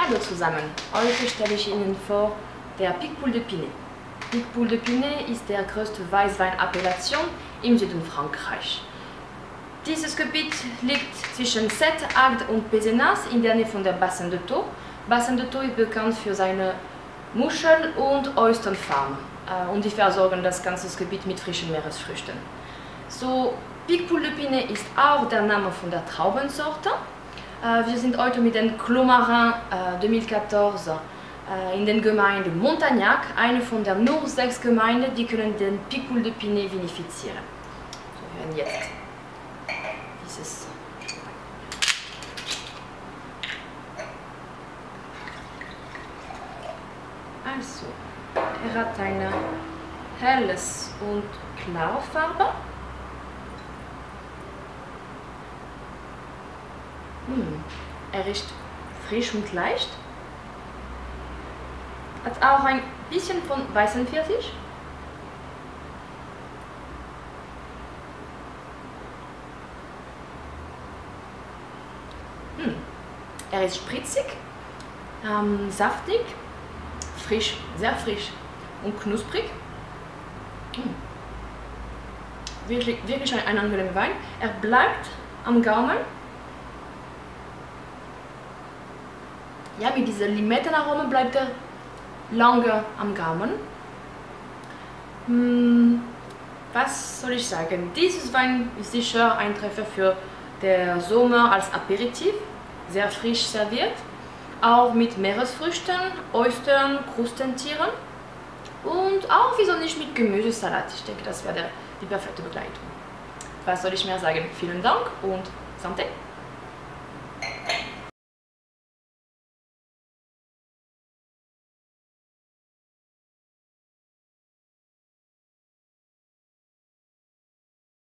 Hallo zusammen, heute stelle ich Ihnen vor der Picpoul de Pinet. Picpoul de Pinet ist der größte Weißweinappellation im Süden Frankreich. Dieses Gebiet liegt zwischen Sète, Agde und Pézenas in der Nähe von der Bassin de Thau. Bassin de Thau ist bekannt für seine Muschel- und Austernfarmen und die versorgen das ganze Gebiet mit frischen Meeresfrüchten. So, Picpoul de Pinet ist auch der Name von der Traubensorte. Wir sind heute mit dem Clos Marin 2014 in den Gemeinden Montagnac, eine von den nur 6 Gemeinden, die können den Picpoul de Pinet vinifizieren. So, wir werden jetzt dieses also, hat eine helles und klare Farbe. Er riecht frisch und leicht. Hat auch ein bisschen von weißem Pfirsich. Er ist spritzig, saftig, frisch, sehr frisch und knusprig. Wirklich ein angenehmer Wein. Er bleibt am Gaumen. Ja, mit diesem Limettenaroma bleibt er lange am Gaumen. Was soll ich sagen? Dieses Wein ist sicher ein Treffer für den Sommer als Aperitif, sehr frisch serviert, auch mit Meeresfrüchten, Austern, Krustentieren und auch wieso nicht mit Gemüsesalat. Ich denke, das wäre die perfekte Begleitung. Was soll ich mehr sagen? Vielen Dank und Santé!